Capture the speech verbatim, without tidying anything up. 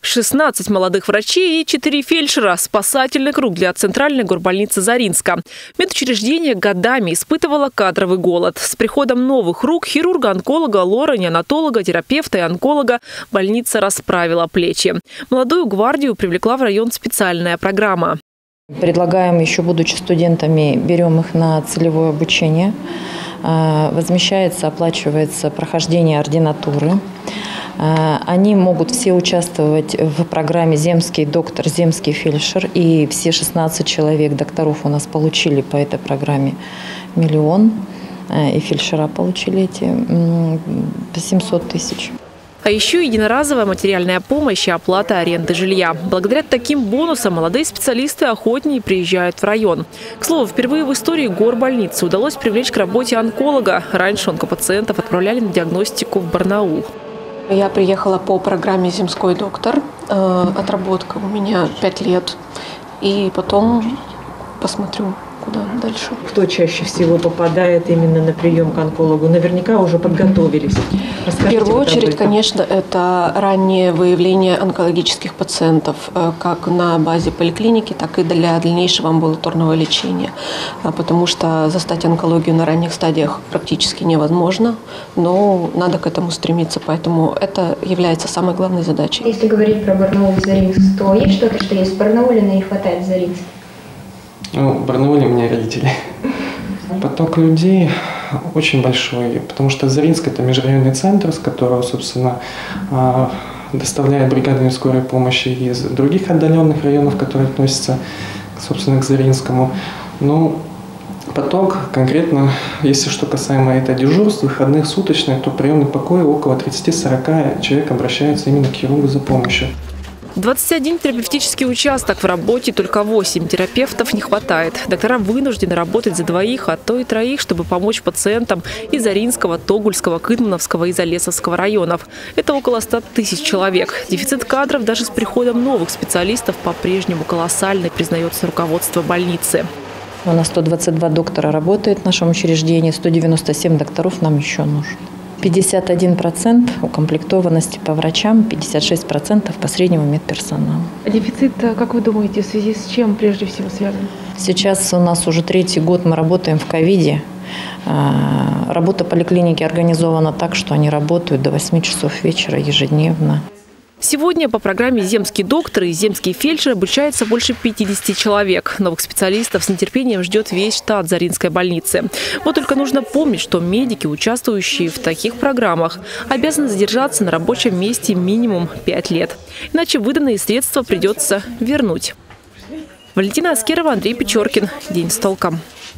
шестнадцать молодых врачей и четыре фельдшера – спасательный круг для Центральной горбольницы Заринска. Медучреждение годами испытывало кадровый голод. С приходом новых рук – хирурга, онколога, лора, неонатолога, терапевта и онколога – больница расправила плечи. Молодую гвардию привлекла в район специальная программа. Предлагаем, еще будучи студентами, берем их на целевое обучение. Возмещается, оплачивается прохождение ординатуры. Они могут все участвовать в программе «Земский доктор», «Земский фельдшер». И все шестнадцать человек докторов у нас получили по этой программе миллион. И фельдшера получили эти семьсот тысяч. А еще единоразовая материальная помощь и оплата аренды жилья. Благодаря таким бонусам молодые специалисты охотнее приезжают в район. К слову, впервые в истории горбольницы удалось привлечь к работе онколога. Раньше онкопациентов отправляли на диагностику в Барнаул. Я приехала по программе «Земской доктор». Отработка у меня пять лет. И потом посмотрю, куда дальше. Кто чаще всего попадает именно на прием к онкологу? Наверняка уже подготовились. Расскажите в первую вот очередь, конечно, это раннее выявление онкологических пациентов, как на базе поликлиники, так и для дальнейшего амбулаторного лечения. Потому что застать онкологию на ранних стадиях практически невозможно, но надо к этому стремиться, поэтому это является самой главной задачей. Если говорить про Барнаул и Заринск, то есть что-то, что есть в Барнауле, но не хватает в Заринске? Ну, в Барнауле у меня родители. Поток людей очень большой, потому что Заринск – это межрайонный центр, с которого, собственно, доставляет бригады скорой помощи из других отдаленных районов, которые относятся, собственно, к Заринскому. Ну, поток конкретно, если что касаемо это дежурств, выходных, суточных, то приемный покой около тридцати-сорока человек обращаются именно к хирургу за помощью. двадцать один терапевтический участок в работе, только восемь терапевтов не хватает. Доктора вынуждены работать за двоих, а то и троих, чтобы помочь пациентам из Заринского, Тогульского, Кытмановского и Залесовского районов. Это около ста тысяч человек. Дефицит кадров даже с приходом новых специалистов по-прежнему колоссальный, признается руководство больницы. У нас сто двадцать два доктора работает в нашем учреждении, сто девяносто семь докторов нам еще нужно. пятьдесят один процент укомплектованности по врачам, пятьдесят шесть процентов по среднему медперсоналу. А дефицит, как вы думаете, в связи с чем прежде всего связан? Сейчас у нас уже третий год мы работаем в ковиде. Работа поликлиники организована так, что они работают до восьми часов вечера ежедневно. Сегодня по программе «Земский доктор» и «Земский фельдшер» обучается больше пятидесяти человек. Новых специалистов с нетерпением ждет весь штат Заринской больницы. Вот только нужно помнить, что медики, участвующие в таких программах, обязаны задержаться на рабочем месте минимум пять лет. Иначе выданные средства придется вернуть. Валентина Аскерова, Андрей Печоркин. День с толком.